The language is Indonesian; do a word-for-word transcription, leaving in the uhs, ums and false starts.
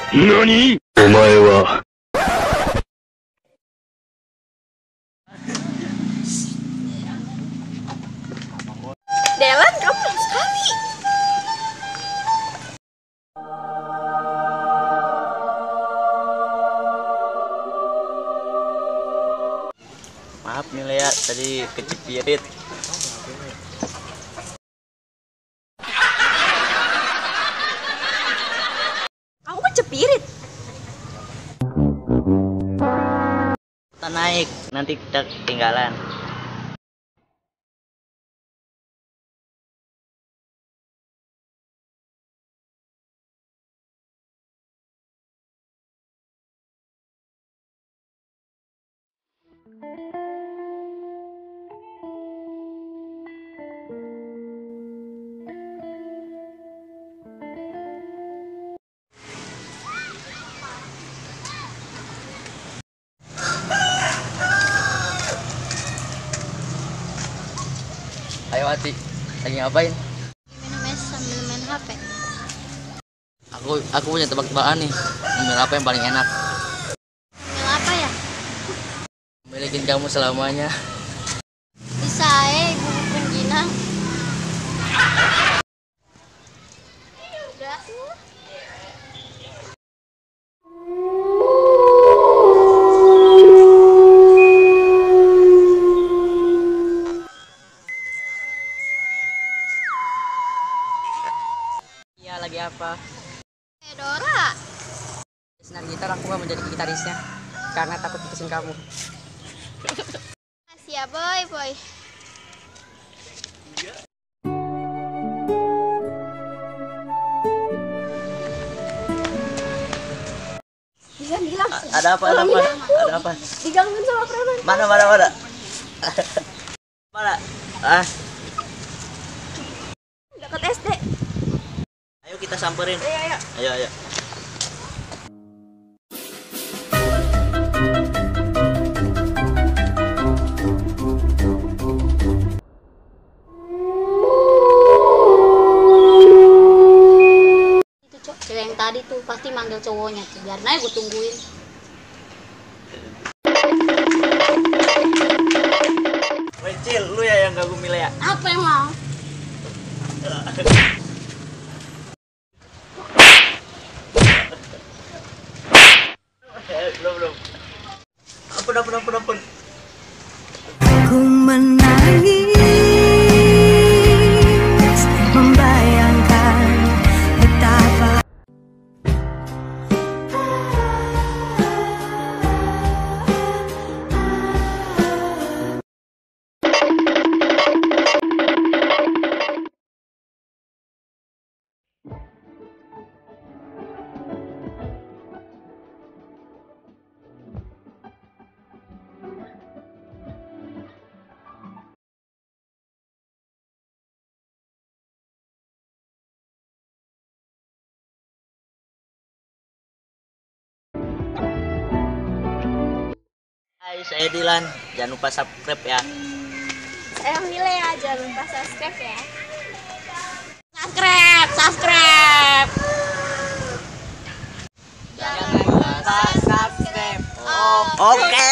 何？お前は。 Delan, kamu baik sekali. Maaf nih Lea, tadi kecepirit. Kamu kecepirit. Kita naik, nanti kita ketinggalan. Ayo Ati, lagi ngapain? Minum es sambil main H P. Aku aku punya tebak-tebakan nih. Ngambil apa yang paling enak? Sambil apa ya? Milikin kamu selamanya. Bisa eh, ibu penggina. Udah. Iya, lagi apa? Eh Dora. Senar gitar aku gak menjadi gitarisnya karena takut putusin kamu. Makasih ya boy, boy. Bilang, bilang. Ada apa? Ada apa? Ada apa? Digangguin sama preman. Mana mana mana? Mana? Ah, Dekat S D. ayo kita samperin. Ayo, ayo. Ayo ayo. Itu cok, cewek yang tadi tuh pasti manggil cowoknya. Biar naik gue tungguin. Wecil, lu ya yang ganggu Mile ya? Apa emang? Belum belum. Ampun ampun ampun ampun. Ku menangis membayangkan betapa Hai, saya Dilan. Jangan lupa subscribe ya. Saya Mile ya, jangan lupa subscribe ya. Subscribe, subscribe. Jangan lupa subscribe. Oke.